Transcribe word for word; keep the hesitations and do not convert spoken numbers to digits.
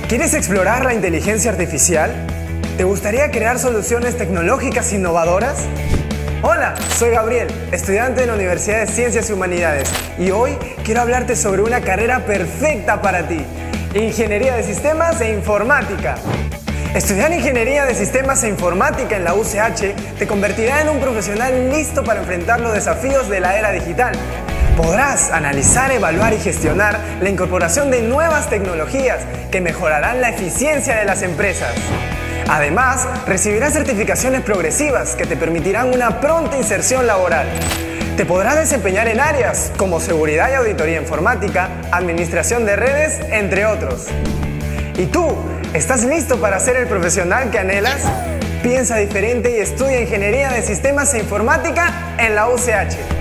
¿Quieres explorar la inteligencia artificial? ¿Te gustaría crear soluciones tecnológicas innovadoras? Hola, soy Gabriel, estudiante de la Universidad de Ciencias y Humanidades, y hoy quiero hablarte sobre una carrera perfecta para ti: Ingeniería de Sistemas e Informática. Estudiar Ingeniería de Sistemas e Informática en la U C H te convertirá en un profesional listo para enfrentar los desafíos de la era digital. Podrás analizar, evaluar y gestionar la incorporación de nuevas tecnologías que mejorarán la eficiencia de las empresas. Además, recibirás certificaciones progresivas que te permitirán una pronta inserción laboral. Te podrás desempeñar en áreas como seguridad y auditoría informática, administración de redes, entre otros. ¿Y tú? ¿Estás listo para ser el profesional que anhelas? Piensa diferente y estudia Ingeniería de Sistemas e Informática en la U C H.